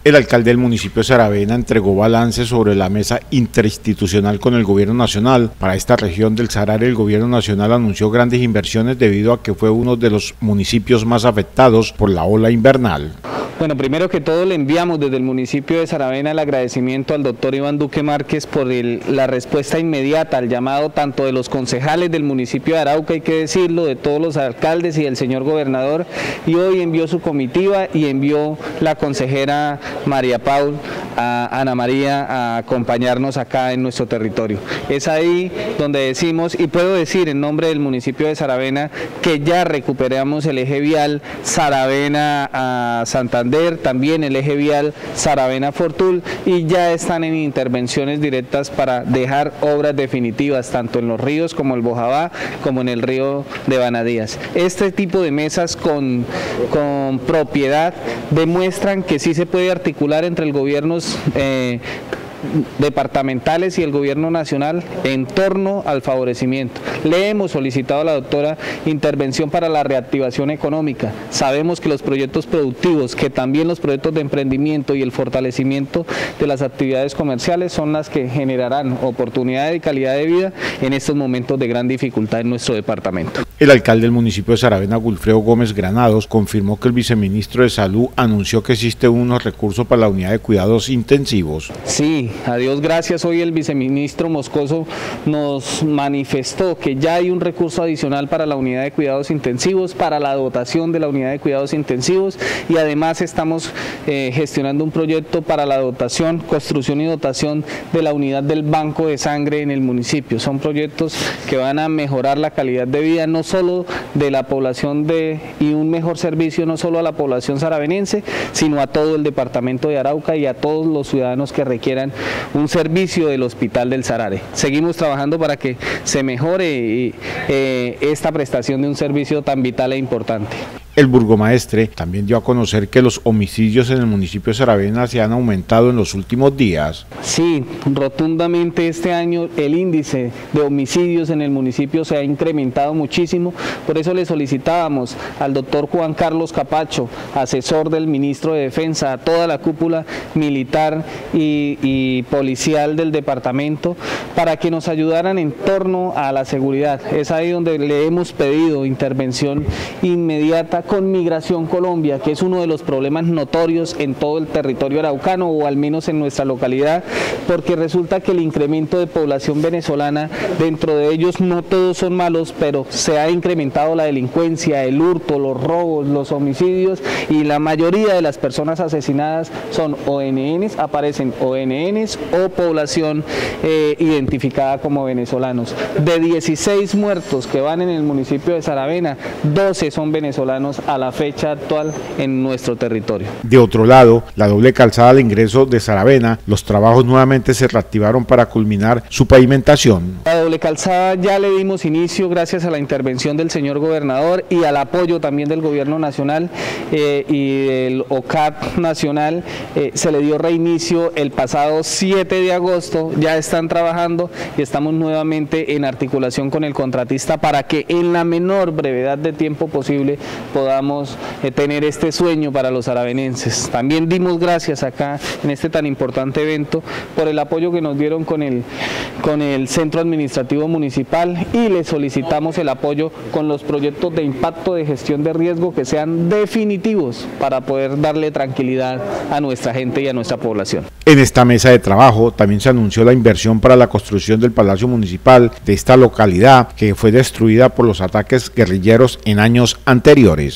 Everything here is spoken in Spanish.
El alcalde del municipio de Saravena entregó balance sobre la mesa interinstitucional con el gobierno nacional. Para esta región del Sarare, el gobierno nacional anunció grandes inversiones debido a que fue uno de los municipios más afectados por la ola invernal. Bueno, primero que todo le enviamos desde el municipio de Saravena el agradecimiento al doctor Iván Duque Márquez por la respuesta inmediata al llamado tanto de los concejales del municipio de Arauca, hay que decirlo, de todos los alcaldes y del señor gobernador, y hoy envió su comitiva y envió la consejera María Paul a Ana María a acompañarnos acá en nuestro territorio. Es ahí donde decimos, y puedo decir en nombre del municipio de Saravena, que ya recuperamos el eje vial Saravena a Santander, también el eje vial Saravena-Fortul, y ya están en intervenciones directas para dejar obras definitivas tanto en los ríos como el Bojabá como en el río de Banadías. Este tipo de mesas con propiedad demuestran que sí se puede articular entre el gobiernos departamentales y el gobierno nacional en torno al favorecimiento. Le hemos solicitado a la doctora intervención para la reactivación económica. Sabemos que los proyectos productivos, que también los proyectos de emprendimiento y el fortalecimiento de las actividades comerciales son las que generarán oportunidades y calidad de vida en estos momentos de gran dificultad en nuestro departamento. El alcalde del municipio de Saravena, Wilfredo Gómez Granados, confirmó que el viceministro de Salud anunció que existe unos recursos para la unidad de cuidados intensivos. Sí, a Dios gracias, hoy el viceministro Moscoso nos manifestó que ya hay un recurso adicional para la unidad de cuidados intensivos, para la dotación de la unidad de cuidados intensivos, y además estamos gestionando un proyecto para la dotación, construcción y dotación de la unidad del banco de sangre en el municipio. Son proyectos que van a mejorar la calidad de vida no solo de la población y un mejor servicio no solo a la población saravenense, sino a todo el departamento de Arauca y a todos los ciudadanos que requieran un servicio del Hospital del Sarare. Seguimos trabajando para que se mejore esta prestación de un servicio tan vital e importante. El burgomaestre también dio a conocer que los homicidios en el municipio de Saravena se han aumentado en los últimos días. Sí, rotundamente este año el índice de homicidios en el municipio se ha incrementado muchísimo, por eso le solicitábamos al doctor Juan Carlos Capacho, asesor del ministro de Defensa, a toda la cúpula militar y policial del departamento, para que nos ayudaran en torno a la seguridad. Es ahí donde le hemos pedido intervención inmediata con Migración Colombia, que es uno de los problemas notorios en todo el territorio araucano, o al menos en nuestra localidad, porque resulta que el incremento de población venezolana, dentro de ellos no todos son malos, pero se ha incrementado la delincuencia, el hurto, los robos, los homicidios, y la mayoría de las personas asesinadas son ONNs, aparecen ONNs o población identificada como venezolanos. De 16 muertos que van en el municipio de Saravena, 12 son venezolanos a la fecha actual en nuestro territorio. De otro lado, la doble calzada al ingreso de Saravena, los trabajos nuevamente se reactivaron para culminar su pavimentación. La doble calzada ya le dimos inicio gracias a la intervención del señor gobernador y al apoyo también del gobierno nacional y del OCAP nacional. Se le dio reinicio el pasado 7 de agosto, ya están trabajando y estamos nuevamente en articulación con el contratista para que en la menor brevedad de tiempo posible podamos tener este sueño para los saravenenses. También dimos gracias acá en este tan importante evento por el apoyo que nos dieron con el Centro Administrativo Municipal, y le solicitamos el apoyo con los proyectos de impacto de gestión de riesgo que sean definitivos para poder darle tranquilidad a nuestra gente y a nuestra población. En esta mesa de trabajo también se anunció la inversión para la construcción del Palacio Municipal de esta localidad, que fue destruida por los ataques guerrilleros en años anteriores.